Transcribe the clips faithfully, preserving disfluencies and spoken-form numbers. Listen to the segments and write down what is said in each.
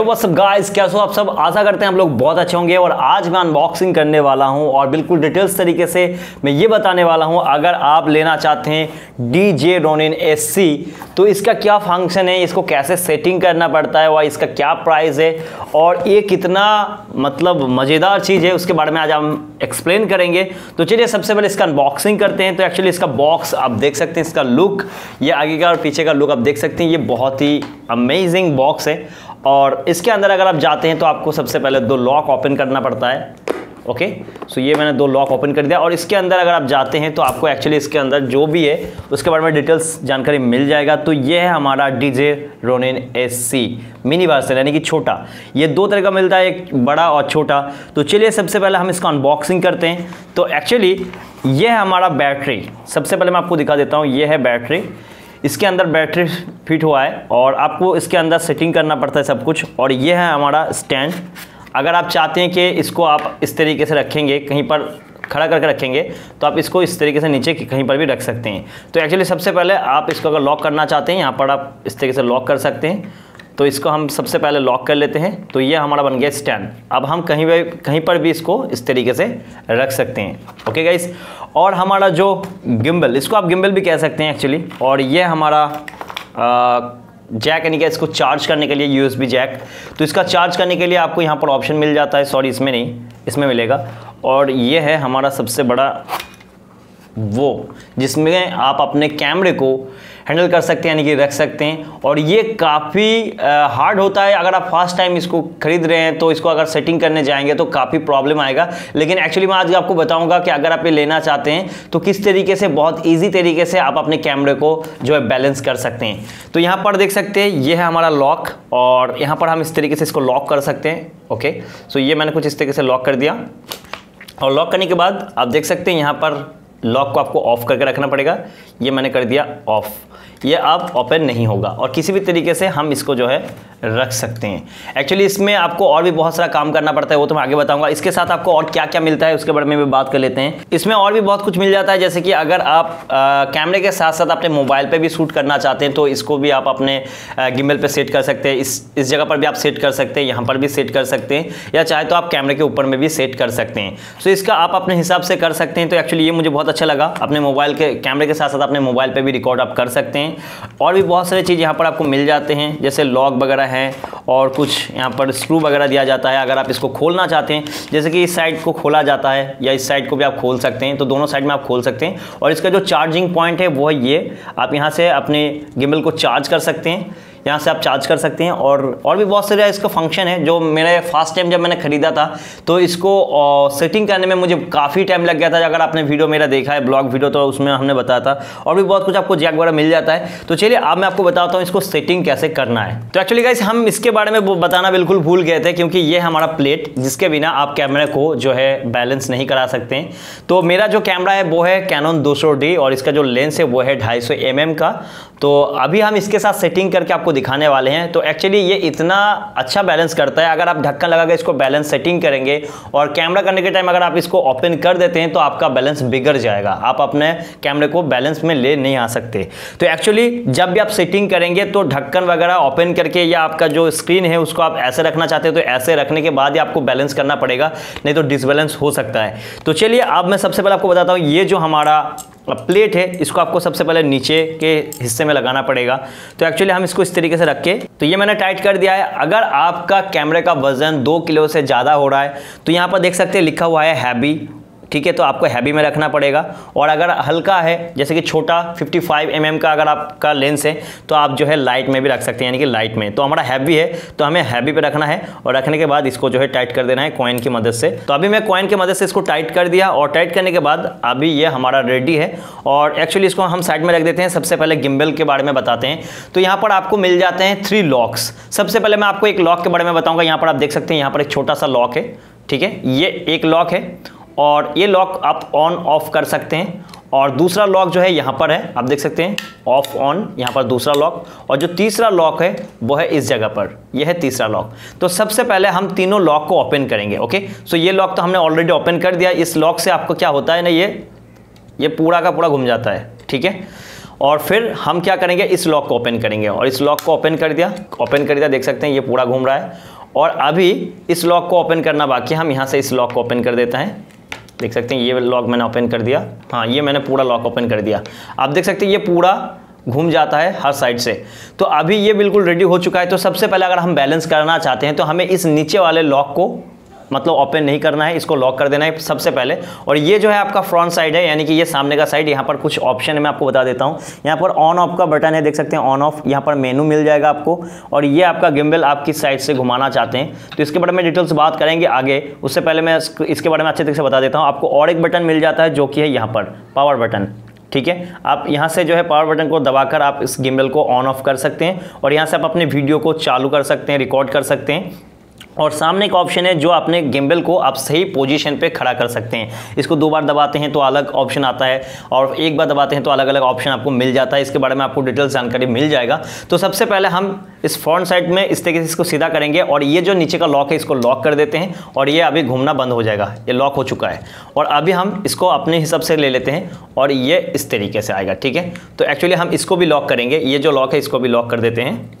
What's up guys, कैसे हो आप सब। आशा करते हैं हम लोग बहुत अच्छे होंगे। और आज मैं अनबॉक्सिंग करने वाला हूं और बिल्कुल डिटेल्स तरीके से मैं ये बताने वाला हूं, अगर आप लेना चाहते हैं डी जे Ronin Sc तो इसका क्या फंक्शन है, इसको कैसे सेटिंग करना पड़ता है और इसका क्या प्राइस है और ये कितना मतलब मज़ेदार चीज़ है, उसके बारे में आज हम एक्सप्लेन करेंगे। तो चलिए सबसे पहले इसका अनबॉक्सिंग करते हैं। तो एक्चुअली इसका बॉक्स आप देख सकते हैं, इसका लुक, ये आगे का और पीछे का लुक आप देख सकते हैं। ये बहुत ही अमेजिंग बॉक्स है और इसके अंदर अगर आप जाते हैं तो आपको सबसे पहले दो लॉक ओपन करना पड़ता है। ओके, सो ये मैंने दो लॉक ओपन कर दिया और इसके अंदर अगर आप जाते हैं तो आपको एक्चुअली इसके अंदर जो भी है उसके बारे में डिटेल्स जानकारी मिल जाएगा। तो ये है हमारा D J Ronin Sc mini version, यानी कि छोटा। ये दो तरह का मिलता है, एक बड़ा और छोटा। तो चलिए सबसे पहले हम इसका अनबॉक्सिंग करते हैं। तो एक्चुअली ये है हमारा बैटरी। सबसे पहले मैं आपको दिखा देता हूँ, ये है बैटरी। इसके अंदर बैटरी फिट हुआ है और आपको इसके अंदर सेटिंग करना पड़ता है सब कुछ। और ये है हमारा स्टैंड। अगर आप चाहते हैं कि इसको आप इस तरीके से रखेंगे, कहीं पर खड़ा करके रखेंगे, तो आप इसको इस तरीके से नीचे कहीं पर भी रख सकते हैं। तो एक्चुअली सबसे पहले आप इसको अगर लॉक करना चाहते हैं, यहाँ पर आप इस तरीके से लॉक कर सकते हैं। तो इसको हम सबसे पहले लॉक कर लेते हैं। तो ये हमारा बन गया स्टैंड। अब हम कहीं भी कहीं पर भी इसको इस तरीके से रख सकते हैं। ओके गाइस, और हमारा जो गिम्बल, इसको आप गिम्बल भी कह सकते हैं एक्चुअली। और ये हमारा आ, जैक, यानी कि इसको चार्ज करने के लिए यूएसबी जैक। तो इसका चार्ज करने के लिए आपको यहाँ पर ऑप्शन मिल जाता है, सॉरी इसमें नहीं, इसमें मिलेगा। और ये है हमारा सबसे बड़ा वो, जिसमें आप अपने कैमरे को हैंडल कर सकते हैं, यानी कि रख सकते हैं। और ये काफ़ी हार्ड होता है। अगर आप फर्स्ट टाइम इसको खरीद रहे हैं तो इसको अगर सेटिंग करने जाएंगे तो काफ़ी प्रॉब्लम आएगा। लेकिन एक्चुअली मैं आज आपको बताऊंगा कि अगर आप ये लेना चाहते हैं तो किस तरीके से बहुत ईजी तरीके से आप अपने कैमरे को जो है बैलेंस कर सकते हैं। तो यहाँ पर देख सकते हैं, ये है हमारा लॉक और यहाँ पर हम इस तरीके से इसको लॉक कर सकते हैं। ओके, सो ये मैंने कुछ इस तरीके से लॉक कर दिया। और लॉक करने के बाद आप देख सकते हैं यहाँ पर लॉक को आपको ऑफ करके रखना पड़ेगा। ये मैंने कर दिया ऑफ, ये अब ओपन नहीं होगा। और किसी भी तरीके से हम इसको जो है रख सकते हैं। एक्चुअली इसमें आपको और भी बहुत सारा काम करना पड़ता है, वो तो मैं आगे बताऊंगा। इसके साथ आपको और क्या क्या मिलता है उसके बारे में भी बात कर लेते हैं। इसमें और भी बहुत कुछ मिल जाता है, जैसे कि अगर आप आ, कैमरे के साथ साथ अपने मोबाइल पे भी शूट करना चाहते हैं तो इसको भी आप अपने गिम्बल पे सेट कर सकते हैं। इस इस जगह पर भी आप सेट कर सकते हैं, यहाँ पर भी सेट कर सकते हैं, या चाहे तो आप कैमरे के ऊपर में भी सेट कर सकते हैं। सो इसका आप अपने हिसाब से कर सकते हैं। तो एक्चुअली ये मुझे बहुत अच्छा लगा। अपने मोबाइल के कैमरे के साथ साथ अपने मोबाइल पर भी रिकॉर्ड आप कर सकते हैं। और भी बहुत सारी चीज़ यहाँ पर आपको मिल जाते हैं, जैसे लॉक वगैरह हैं और कुछ यहाँ पर स्क्रू वगैरह दिया जाता है। अगर आप इसको खोलना चाहते हैं, जैसे कि इस साइड को खोला जाता है या इस साइड को भी आप खोल सकते हैं, तो दोनों साइड में आप खोल सकते हैं। और इसका जो चार्जिंग पॉइंट है वो है ये, आप यहाँ से अपने गिम्बल को चार्ज कर सकते हैं, यहाँ से आप चार्ज कर सकते हैं। और और भी बहुत सारे इसका फंक्शन है। जो मेरे फर्स्ट टाइम जब मैंने ख़रीदा था तो इसको सेटिंग करने में मुझे काफ़ी टाइम लग गया था। अगर आपने वीडियो मेरा देखा है, ब्लॉग वीडियो, तो उसमें हमने बताया था। और भी बहुत कुछ आपको जैक वगैरह मिल जाता है। तो चलिए अब मैं आपको बताता हूँ इसको सेटिंग कैसे करना है। तो एक्चुअली गाइस हम इसके बारे में बताना बिल्कुल भूल गए थे, क्योंकि ये हमारा प्लेट, जिसके बिना आप कैमरे को जो है बैलेंस नहीं करा सकते हैं। तो मेरा जो कैमरा है वो है Canon दो सौ डी और इसका जो लेंस है वो है ढाई सौ एम एम का। तो अभी हम इसके साथ सेटिंग करके आपको दिखाने वाले हैं। तो एक्चुअली ये इतना अच्छा बैलेंस करता है। अगर आप ढक्कन लगा के इसको बैलेंस सेटिंग करेंगे और कैमरा करने के टाइम अगर आप इसको ओपन कर देते हैं तो आपका बैलेंस बिगड़ जाएगा, आप अपने कैमरे को बैलेंस में ले नहीं आ सकते। तो एक्चुअली जब भी आप सेटिंग करेंगे तो ढक्कन वगैरह ओपन करके, या आपका जो स्क्रीन है उसको आप ऐसे रखना चाहते हैं तो ऐसे रखने के बाद ही आपको बैलेंस करना पड़ेगा, नहीं तो डिसबैलेंस हो सकता है। तो चलिए अब मैं सबसे पहले आपको बताता हूँ, ये जो हमारा प्लेट है इसको आपको सबसे पहले नीचे के हिस्से में लगाना पड़ेगा। तो एक्चुअली हम इसको इस तरीके से रख के, तो ये मैंने टाइट कर दिया है। अगर आपका कैमरे का वजन दो किलो से ज़्यादा हो रहा है तो यहाँ पर देख सकते हैं लिखा हुआ है हैवी, ठीक है, तो आपको हैवी में रखना पड़ेगा। और अगर हल्का है, जैसे कि छोटा पचपन एम एम का अगर आपका लेंस है तो आप जो है लाइट में भी रख सकते हैं, यानी कि लाइट में। तो हमारा हैवी है तो हमें हैवी पे रखना है और रखने के बाद इसको जो है टाइट कर देना है कॉइन की मदद से। तो अभी मैं कॉइन की मदद से इसको टाइट कर दिया और टाइट करने के बाद अभी ये हमारा रेडी है। और एक्चुअली इसको हम साइड में रख देते हैं। सबसे पहले गिम्बल के बारे में बताते हैं। तो यहाँ पर आपको मिल जाते हैं थ्री लॉक्स। सबसे पहले मैं आपको एक लॉक के बारे में बताऊँगा। यहाँ पर आप देख सकते हैं, यहाँ पर एक छोटा सा लॉक है, ठीक है, ये एक लॉक है। और ये लॉक आप ऑन ऑफ कर सकते हैं। और दूसरा लॉक जो है यहाँ पर है, आप देख सकते हैं, ऑफ ऑन, यहाँ पर दूसरा लॉक। और जो तीसरा लॉक है वो है इस जगह पर, यह है तीसरा लॉक। तो सबसे पहले हम तीनों लॉक को ओपन करेंगे। ओके, सो ये लॉक तो हमने ऑलरेडी ओपन कर दिया। इस लॉक से आपको क्या होता है ना, ये ये पूरा का पूरा घूम जाता है, ठीक है। और फिर हम क्या करेंगे, इस लॉक को ओपन करेंगे। और इस लॉक को ओपन कर दिया, ओपन कर दिया, देख सकते हैं ये पूरा घूम रहा है। और अभी इस लॉक को ओपन करना बाकी है। हम यहाँ से इस लॉक को ओपन कर देते हैं। देख सकते हैं ये लॉक मैंने ओपन कर दिया। हाँ, ये मैंने पूरा लॉक ओपन कर दिया। आप देख सकते हैं ये पूरा घूम जाता है हर साइड से। तो अभी ये बिल्कुल रेडी हो चुका है। तो सबसे पहले अगर हम बैलेंस करना चाहते हैं तो हमें इस नीचे वाले लॉक को मतलब ओपन नहीं करना है, इसको लॉक कर देना है सबसे पहले। और ये जो है आपका फ्रंट साइड है, यानी कि ये सामने का साइड। यहाँ पर कुछ ऑप्शन है, मैं आपको बता देता हूँ। यहाँ पर ऑन ऑफ का बटन है, देख सकते हैं ऑन ऑफ। यहाँ पर मेनू मिल जाएगा आपको। और ये आपका गिम्बल आप किस साइड से घुमाना चाहते हैं, तो इसके बारे में डिटेल्स बात करेंगे आगे। उससे पहले मैं इसके बारे में अच्छे तरीके से बता देता हूँ। आपको और एक बटन मिल जाता है जो कि है यहाँ पर पावर बटन, ठीक है। आप यहाँ से जो है पावर बटन को दबाकर आप इस गिम्बल को ऑन ऑफ कर सकते हैं और यहाँ से आप अपने वीडियो को चालू कर सकते हैं, रिकॉर्ड कर सकते हैं। और सामने एक ऑप्शन है जो अपने गिम्बल को आप सही पोजीशन पे खड़ा कर सकते हैं। इसको दो बार दबाते हैं तो अलग ऑप्शन आता है और एक बार दबाते हैं तो अलग अलग ऑप्शन आपको मिल जाता है। इसके बारे में आपको डिटेल्स जानकारी मिल जाएगा। तो सबसे पहले हम इस फ्रंट साइड में इस तरीके से इसको सीधा करेंगे और ये जो नीचे का लॉक है इसको लॉक कर देते हैं और ये अभी घूमना बंद हो जाएगा। ये लॉक हो चुका है और अभी हम इसको अपने हिसाब से ले लेते हैं और ये इस तरीके से आएगा, ठीक है। तो एक्चुअली हम इसको भी लॉक करेंगे। ये जो लॉक है इसको भी लॉक कर देते हैं।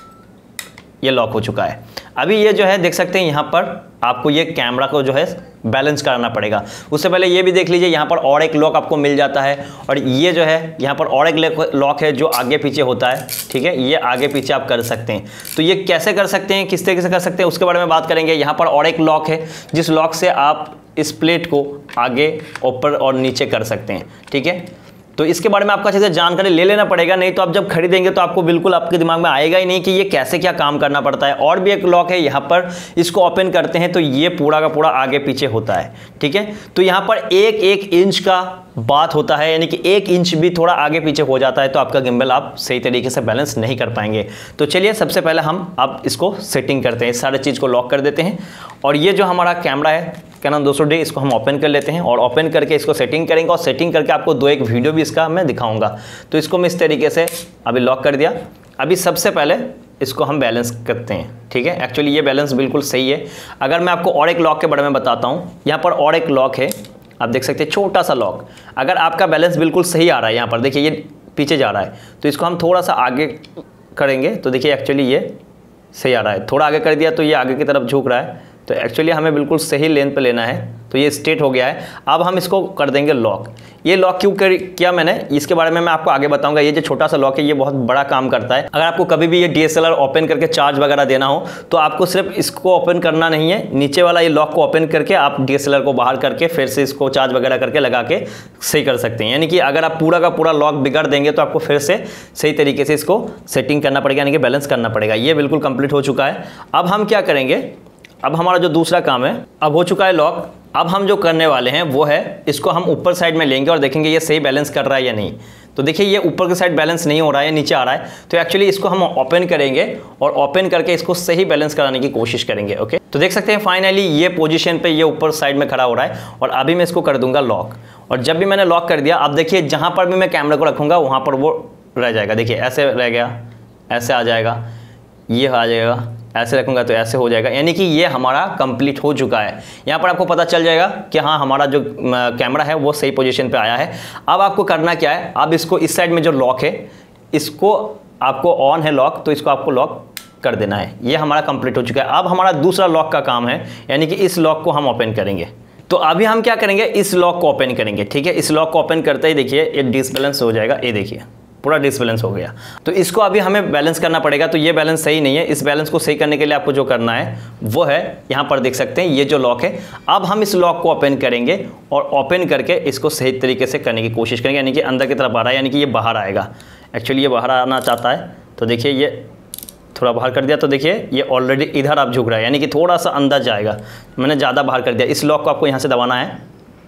ये लॉक हो चुका है। अभी ये जो है देख सकते हैं यहाँ पर आपको ये कैमरा को जो है बैलेंस करना पड़ेगा। उससे पहले ये भी देख लीजिए, यहाँ पर और एक लॉक आपको मिल जाता है और ये जो है यहाँ पर और एक लॉक है जो आगे पीछे होता है, ठीक है। ये आगे पीछे आप कर सकते हैं। तो ये कैसे कर सकते हैं, किस तरीके से कर सकते हैं, उसके बारे में बात करेंगे। यहाँ पर और एक लॉक है जिस लॉक से आप इस प्लेट को आगे ऊपर और नीचे कर सकते हैं, ठीक है। तो इसके बारे में आपको अच्छे से जानकारी ले लेना पड़ेगा, नहीं तो आप जब खरीदेंगे तो आपको बिल्कुल आपके दिमाग में आएगा ही नहीं कि ये कैसे क्या काम करना पड़ता है। और भी एक लॉक है यहाँ पर, इसको ओपन करते हैं तो ये पूरा का पूरा आगे पीछे होता है, ठीक है। तो यहाँ पर एक एक इंच का बात होता है, यानी कि एक इंच भी थोड़ा आगे पीछे हो जाता है तो आपका गिम्बल आप सही तरीके से बैलेंस नहीं कर पाएंगे। तो चलिए सबसे पहले हम अब इसको सेटिंग करते हैं, इस सारे चीज़ को लॉक कर देते हैं। और ये जो हमारा कैमरा है कैनन दो सौ डी, इसको हम ओपन कर लेते हैं और ओपन करके इसको सेटिंग करेंगे और सेटिंग करके आपको दो एक वीडियो भी इसका मैं दिखाऊंगा। तो इसको मैं इस तरीके से अभी लॉक कर दिया। अभी सबसे पहले इसको हम बैलेंस करते हैं, ठीक है। एक्चुअली ये बैलेंस बिल्कुल सही है। अगर मैं आपको और एक लॉक के बारे में बताता हूँ, यहाँ पर और एक लॉक है, आप देख सकते हैं छोटा सा लॉक। अगर आपका बैलेंस बिल्कुल सही आ रहा है, यहाँ पर देखिए ये पीछे जा रहा है, तो इसको हम थोड़ा सा आगे करेंगे तो देखिए एक्चुअली ये सही आ रहा है। थोड़ा आगे कर दिया तो ये आगे की तरफ झुक रहा है। तो एक्चुअली हमें बिल्कुल सही लेंथ पे लेना है, तो ये स्ट्रेट हो गया है। अब हम इसको कर देंगे लॉक। ये लॉक क्यों कर किया मैंने, इसके बारे में मैं आपको आगे बताऊंगा। ये जो छोटा सा लॉक है ये बहुत बड़ा काम करता है। अगर आपको कभी भी ये D S L R open करके चार्ज वगैरह देना हो तो आपको सिर्फ इसको ओपन करना नहीं है, नीचे वाला ये लॉक को ओपन करके आप डी एस एल आर को बाहर करके फिर से इसको चार्ज वगैरह करके लगा के सही कर सकते हैं। यानी कि अगर आप पूरा का पूरा लॉक बिगाड़ देंगे तो आपको फिर से सही तरीके से इसको सेटिंग करना पड़ेगा, यानी कि बैलेंस करना पड़ेगा। ये बिल्कुल कंप्लीट हो चुका है। अब हम क्या करेंगे, अब हमारा जो दूसरा काम है अब हो चुका है लॉक। अब हम जो करने वाले हैं वो है इसको हम ऊपर साइड में लेंगे और देखेंगे ये सही बैलेंस कर रहा है या नहीं। तो देखिए ये ऊपर की साइड बैलेंस नहीं हो रहा है, नीचे आ रहा है। तो एक्चुअली इसको हम ओपन करेंगे और ओपन करके इसको सही बैलेंस कराने की कोशिश करेंगे। ओके, तो देख सकते हैं फाइनली ये पोजीशन पे ये ऊपर साइड में खड़ा हो रहा है और अभी मैं इसको कर दूंगा लॉक। और जब भी मैंने लॉक कर दिया, अब देखिए जहाँ पर भी मैं कैमरा को रखूँगा वहाँ पर वो रह जाएगा। देखिए ऐसे रह गया, ऐसे आ जाएगा, ये आ जाएगा, ऐसे रखूँगा तो ऐसे हो जाएगा। यानी कि ये हमारा कंप्लीट हो चुका है। यहाँ पर आपको पता चल जाएगा कि हाँ हमारा जो कैमरा है वो सही पोजीशन पे आया है। अब आपको करना क्या है, अब इसको इस साइड में जो लॉक है इसको आपको ऑन है लॉक, तो इसको आपको लॉक कर देना है। ये हमारा कंप्लीट हो चुका है। अब हमारा दूसरा लॉक का काम है, यानी कि इस लॉक को हम ओपन करेंगे। तो अभी हम क्या करेंगे, इस लॉक को ओपन करेंगे। ठीक है, इस लॉक को ओपन करते ही देखिए ये डिसबैलेंस हो जाएगा। ये देखिए पूरा डिसबैलेंस हो गया। तो इसको अभी हमें बैलेंस करना पड़ेगा। तो ये बैलेंस सही नहीं है। इस बैलेंस को सही करने के लिए आपको जो करना है वो है, यहाँ पर देख सकते हैं ये जो लॉक है। अब हम इस लॉक को ओपन करेंगे और ओपन करके इसको सही तरीके से करने की कोशिश करेंगे, यानी कि अंदर की तरफ आ रहा है, यानी कि ये बाहर आएगा। एक्चुअली ये बाहर आना चाहता है, तो देखिए ये थोड़ा बाहर कर दिया। तो देखिए ये ऑलरेडी इधर आप झुक रहा है, यानी कि थोड़ा सा अंदर जाएगा। मैंने ज़्यादा बाहर कर दिया। इस लॉक को आपको यहाँ से दबाना है,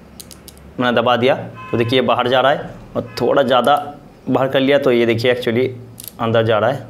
मैंने दबा दिया तो देखिए ये बाहर जा रहा है। और थोड़ा ज़्यादा बाहर कर लिया तो ये देखिए एक्चुअली अंदर जा रहा है।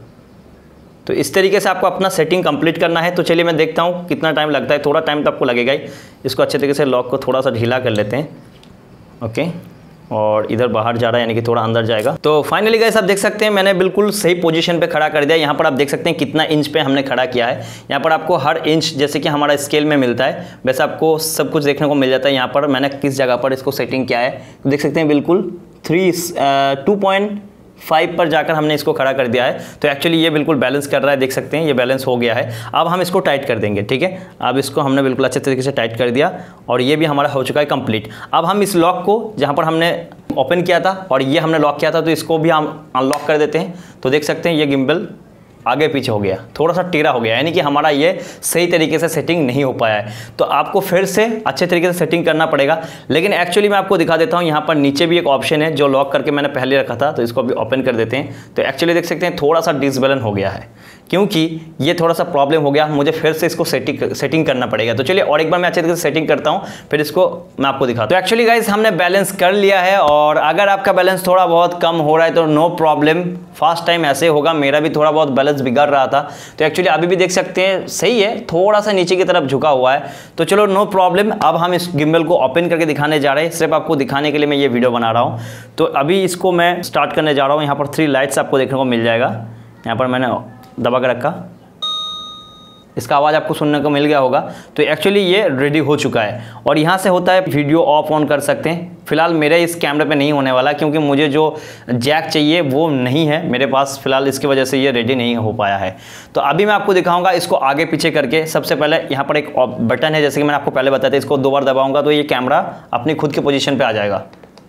तो इस तरीके से आपको अपना सेटिंग कंप्लीट करना है। तो चलिए मैं देखता हूँ कितना टाइम लगता है। थोड़ा टाइम तो आपको लगेगा ही। इसको अच्छे तरीके से लॉक को थोड़ा सा ढीला कर लेते हैं। ओके, और इधर बाहर जा रहा है, यानी कि थोड़ा अंदर जाएगा। तो फाइनली गाइस आप देख सकते हैं मैंने बिल्कुल सही पोजीशन पे खड़ा कर दिया। यहाँ पर आप देख सकते हैं कितना इंच पे हमने खड़ा किया है। यहाँ पर आपको हर इंच जैसे कि हमारा स्केल में मिलता है वैसे आपको सब कुछ देखने को मिल जाता है। यहाँ पर मैंने किस जगह पर इसको सेटिंग किया है तो देख सकते हैं बिल्कुल थ्री टू पॉइंट फाइव पर जाकर हमने इसको खड़ा कर दिया है। तो एक्चुअली ये बिल्कुल बैलेंस कर रहा है, देख सकते हैं ये बैलेंस हो गया है। अब हम इसको टाइट कर देंगे, ठीक है। अब इसको हमने बिल्कुल अच्छे तरीके से टाइट कर दिया और ये भी हमारा हो चुका है कंप्लीट। अब हम इस लॉक को जहाँ पर हमने ओपन किया था और ये हमने लॉक किया था, तो इसको भी हम अनलॉक कर देते हैं। तो देख सकते हैं ये गिम्बल आगे पीछे हो गया, थोड़ा सा टेढ़ा हो गया, यानी कि हमारा ये सही तरीके से सेटिंग नहीं हो पाया है। तो आपको फिर से अच्छे तरीके से सेटिंग करना पड़ेगा। लेकिन एक्चुअली मैं आपको दिखा देता हूँ, यहाँ पर नीचे भी एक ऑप्शन है जो लॉक करके मैंने पहले रखा था, तो इसको अभी ओपन कर देते हैं। तो एक्चुअली देख सकते हैं थोड़ा सा डिसबैलेंस हो गया है, क्योंकि ये थोड़ा सा प्रॉब्लम हो गया, मुझे फिर से इसको सेटिंग सेटिंग करना पड़ेगा। तो चलिए और एक बार मैं अच्छे तरीके से सेटिंग करता हूँ, फिर इसको मैं आपको दिखाता हूँ। तो एक्चुअली गाइस हमने बैलेंस कर लिया है, और अगर आपका बैलेंस थोड़ा बहुत कम हो रहा है तो नो प्रॉब्लम, फर्स्ट टाइम ऐसे होगा, मेरा भी थोड़ा बहुत बैलेंस बिगड़ रहा था। तो एक्चुअली अभी भी देख सकते हैं सही है, थोड़ा सा नीचे की तरफ झुका हुआ है। तो चलो नो प्रॉब्लम, अब हम इस गिम्बल को ओपन करके दिखाने जा रहे हैं, सिर्फ आपको दिखाने के लिए मैं ये वीडियो बना रहा हूँ। तो अभी इसको मैं स्टार्ट करने जा रहा हूँ। यहाँ पर थ्री लाइट्स आपको देखने को मिल जाएगा, यहाँ पर मैंने दबा के रखा, इसका आवाज़ आपको सुनने को मिल गया होगा। तो एक्चुअली ये रेडी हो चुका है, और यहाँ से होता है वीडियो ऑफ ऑन कर सकते हैं। फिलहाल मेरे इस कैमरे पे नहीं होने वाला, क्योंकि मुझे जो जैक चाहिए वो नहीं है मेरे पास फिलहाल, इसकी वजह से ये रेडी नहीं हो पाया है। तो अभी मैं आपको दिखाऊंगा इसको आगे पीछे करके। सबसे पहले यहाँ पर एक बटन है, जैसे कि मैंने आपको पहले बताया था, इसको दो बार दबाऊंगा तो ये कैमरा अपनी खुद की पोजीशन पे आ जाएगा।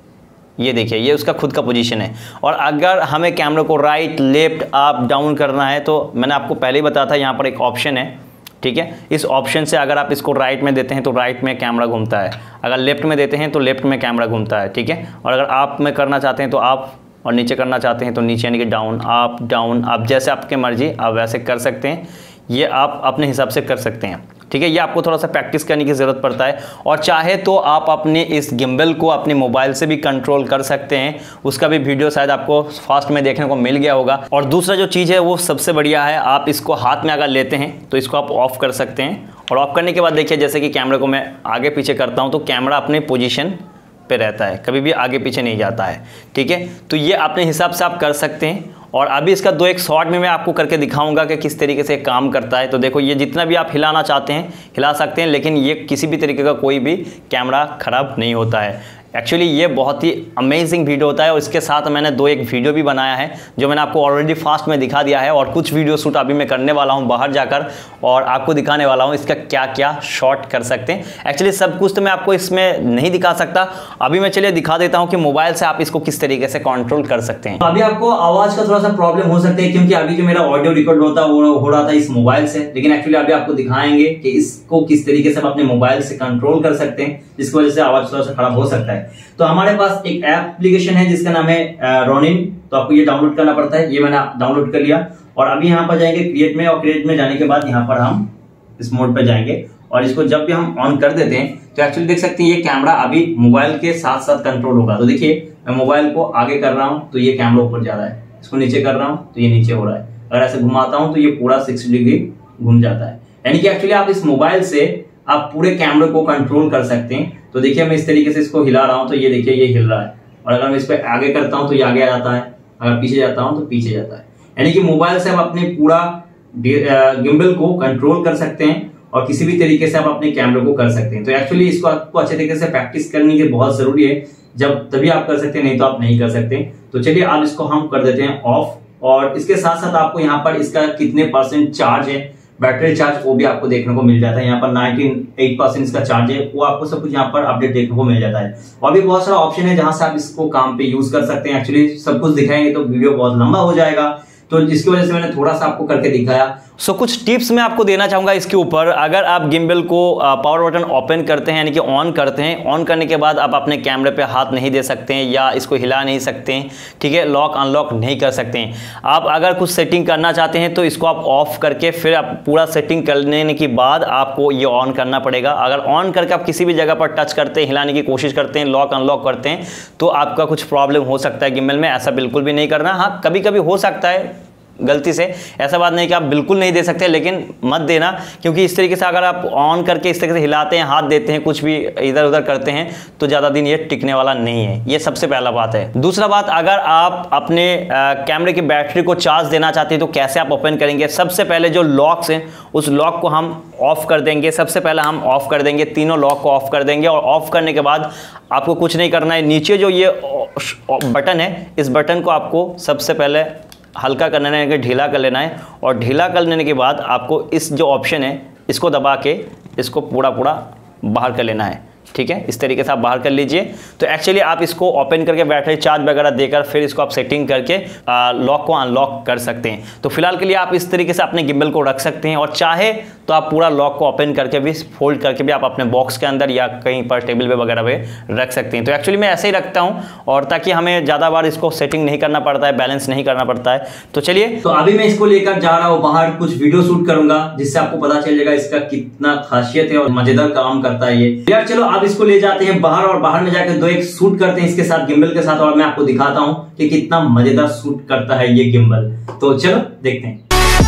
ये देखिए ये उसका खुद का पोजीशन है। और अगर हमें कैमरे को राइट लेफ्ट अप डाउन करना है, तो मैंने आपको पहले ही बताया था, यहाँ पर एक ऑप्शन है, ठीक है। इस ऑप्शन से अगर आप इसको राइट में देते हैं तो राइट में कैमरा घूमता है, अगर लेफ्ट में देते हैं तो लेफ्ट में कैमरा घूमता है, ठीक है। और अगर आप में करना चाहते हैं तो आप, और नीचे करना चाहते हैं तो नीचे, यानी कि डाउन अप डाउन, आप जैसे आपके मर्जी आप वैसे कर सकते हैं। ये आप अपने हिसाब से कर सकते हैं, ठीक है। ये आपको थोड़ा सा प्रैक्टिस करने की ज़रूरत पड़ता है, और चाहे तो आप अपने इस गिम्बल को अपने मोबाइल से भी कंट्रोल कर सकते हैं। उसका भी वीडियो शायद आपको फास्ट में देखने को मिल गया होगा। और दूसरा जो चीज़ है वो सबसे बढ़िया है, आप इसको हाथ में अगर लेते हैं तो इसको आप ऑफ़ कर सकते हैं। और ऑफ़ करने के बाद देखिए, जैसे कि कैमरे को मैं आगे पीछे करता हूँ तो कैमरा अपने पोजीशन पे रहता है, कभी भी आगे पीछे नहीं जाता है, ठीक है। तो ये अपने हिसाब से आप कर सकते हैं। और अभी इसका दो एक शॉट में मैं आपको करके दिखाऊंगा कि किस तरीके से काम करता है। तो देखो ये जितना भी आप हिलाना चाहते हैं हिला सकते हैं, लेकिन ये किसी भी तरीके का कोई भी कैमरा ख़राब नहीं होता है। एक्चुअली ये बहुत ही अमेजिंग वीडियो होता है, और इसके साथ मैंने दो एक वीडियो भी बनाया है जो मैंने आपको ऑलरेडी फास्ट में दिखा दिया है। और कुछ वीडियो शूट अभी मैं करने वाला हूँ बाहर जाकर, और आपको दिखाने वाला हूँ इसका क्या क्या शॉट कर सकते हैं। एक्चुअली सब कुछ तो मैं आपको इसमें नहीं दिखा सकता, अभी मैं चलिए दिखा देता हूँ कि मोबाइल से आप इसको किस तरीके से कंट्रोल कर सकते हैं। अभी आपको आवाज़ का थोड़ा सा प्रॉब्लम हो सकता है, क्योंकि अभी जो मेरा ऑडियो रिकॉर्ड होता हो रहा था इस मोबाइल से, लेकिन एक्चुअली अभी आपको दिखाएंगे कि इसको किस तरीके से आप अपने मोबाइल से कंट्रोल कर सकते हैं, जिसकी वजह से आवाज़ थोड़ा सा खराब हो सकता है। तो हमारे पास एक एप्लीकेशन है जिसका नाम है रोनिन, तो आपको ये डाउनलोड करना पड़ता है। ये मैंने डाउनलोड कर लिया, और अभी यहाँ पर जाएंगे क्रिएट में, और क्रिएट में जाने के बाद यहाँ पर हम इस मोड पर जाएंगे, और इसको जब भी हम ऑन कर देते हैं तो एक्चुअली देख सकते हैं ये कैमरा अभी मोबाइल के साथ साथ कंट्रोल होगा। तो देखिए मैं मोबाइल को आगे कर रहा हूँ तो ये कैमरा ऊपर जा रहा है, इसको नीचे कर रहा हूँ तो ये नीचे हो रहा है, अगर ऐसे घुमाता हूँ तो ये पूरा सिक्सटी डिग्री घूम जाता है। यानी कि एक्चुअली आप इस मोबाइल से आप पूरे कैमरे को कंट्रोल कर सकते हैं। तो देखिए मैं इस तरीके से इसको हिला रहा हूं तो ये देखिए ये हिल रहा है, और अगर मैं इस पर आगे करता हूं तो ये आगे आ जाता है, अगर पीछे जाता हूं तो पीछे जाता है। यानी कि मोबाइल से आप अपने पूरा गिम्बल को कंट्रोल कर सकते हैं, और किसी भी तरीके से आप अपने कैमरे को कर सकते हैं। तो एक्चुअली इसको आपको अच्छे तरीके से प्रैक्टिस करने की बहुत जरूरी है, जब तभी आप कर सकते हैं, नहीं तो आप नहीं कर सकते। तो चलिए अब इसको हम कर देते हैं ऑफ, और इसके साथ साथ आपको यहाँ पर इसका कितने परसेंट चार्ज है, बैटरी चार्ज, वो भी आपको देखने को मिल जाता है। यहाँ पर अट्ठानवे परसेंट इसका चार्ज है, वो आपको सब कुछ यहाँ पर अपडेट देखने को मिल जाता है। और भी बहुत सारा ऑप्शन है जहां से आप इसको काम पे यूज कर सकते हैं। एक्चुअली सब कुछ दिखाएंगे तो वीडियो बहुत लंबा हो जाएगा, तो जिसकी वजह से मैंने थोड़ा सा आपको करके दिखाया। सो so, कुछ टिप्स मैं आपको देना चाहूंगा इसके ऊपर। अगर आप गिम्बल को पावर बटन ओपन करते हैं, यानी कि ऑन करते हैं, ऑन करने के बाद आप अपने कैमरे पे हाथ नहीं दे सकते हैं, या इसको हिला नहीं सकते हैं, ठीक है, लॉक अनलॉक नहीं कर सकते हैं। आप अगर कुछ सेटिंग करना चाहते हैं तो इसको आप ऑफ करके फिर आप पूरा सेटिंग करने के बाद आपको ये ऑन करना पड़ेगा। अगर ऑन करके आप किसी भी जगह पर टच करते हैं, हिलाने की कोशिश करते हैं, लॉक अनलॉक करते हैं, तो आपका कुछ प्रॉब्लम हो सकता है गिम्बल में। ऐसा बिल्कुल भी नहीं करना। हाँ, कभी कभी हो सकता है गलती से, ऐसा बात नहीं कि आप बिल्कुल नहीं दे सकते, लेकिन मत देना, क्योंकि इस तरीके से अगर आप ऑन करके इस तरीके से हिलाते हैं, हाथ देते हैं, कुछ भी इधर उधर करते हैं, तो ज़्यादा दिन ये टिकने वाला नहीं है। ये सबसे पहला बात है। दूसरा बात, अगर आप अपने कैमरे की बैटरी को चार्ज देना चाहते हैं तो कैसे आप ओपन करेंगे। सबसे पहले जो लॉक्स हैं उस लॉक को हम ऑफ कर देंगे। सबसे पहले हम ऑफ कर देंगे, तीनों लॉक को ऑफ कर देंगे, और ऑफ करने के बाद आपको कुछ नहीं करना है। नीचे जो ये बटन है, इस बटन को आपको सबसे पहले हल्का करना है, यानी कि ढीला कर लेना है। और ढीला कर लेने के बाद आपको इस जो ऑप्शन है इसको दबा के इसको पूरा पूरा बाहर कर लेना है। ठीक है, इस तरीके से आप बाहर कर लीजिए। तो एक्चुअली आप इसको ओपन करके बैटरी चार्ज वगैरह देकर फिर इसको आप सेटिंग करके लॉक को अनलॉक कर सकते हैं। तो फिलहाल के लिए आप इस तरीके से अपने गिम्बल को रख सकते हैं, और चाहे तो आप पूरा लॉक को ओपन करके भी फोल्ड करके भी आप अपने बॉक्स के अंदर या कहीं पर टेबल पे वगैरह पे रख सकते हैं। तो एक्चुअली मैं ऐसे ही रखता हूँ, और ताकि हमें ज़्यादा बार इसको सेटिंग नहीं करना पड़ता है, बैलेंस नहीं करना पड़ता है। तो चलिए, तो अभी मैं इसको लेकर जा रहा हूँ बाहर, कुछ वीडियो शूट करूंगा जिससे आपको पता चल जाएगा इसका कितना खासियत है और मजेदार काम करता है ये। यार चलो अब इसको ले जाते हैं बाहर, और बाहर में जाकर दो एक शूट करते हैं इसके साथ, गिम्बल के साथ, और मैं आपको दिखाता हूं कि कितना मजेदार शूट करता है ये गिम्बल। तो चलो देखते हैं।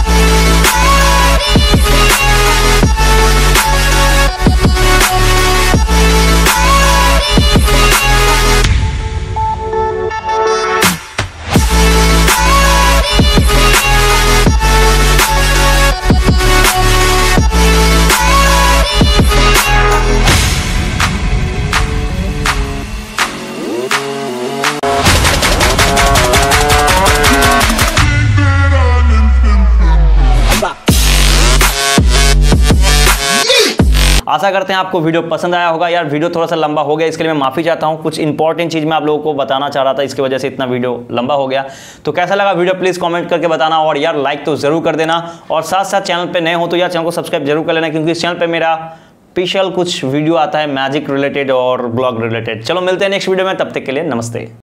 आशा करते हैं आपको वीडियो पसंद आया होगा। यार वीडियो थोड़ा सा लंबा हो गया, इसके लिए मैं माफ़ी चाहता हूँ। कुछ इंपॉर्टेंट चीज़ मैं आप लोगों को बताना चाह रहा था, इसकी वजह से इतना वीडियो लंबा हो गया। तो कैसा लगा वीडियो प्लीज़ कमेंट करके बताना, और यार लाइक तो ज़रूर कर देना, और साथ साथ चैनल पे नए हो तो यार चैनल को सब्सक्राइब जरूर कर लेना, क्योंकि इस चैनल पर मेरा स्पेशल कुछ वीडियो आता है मैजिक रिलेटेड और ब्लॉग रिलेटेड। चलो मिलते हैं नेक्स्ट वीडियो में, तब तक के लिए नमस्ते।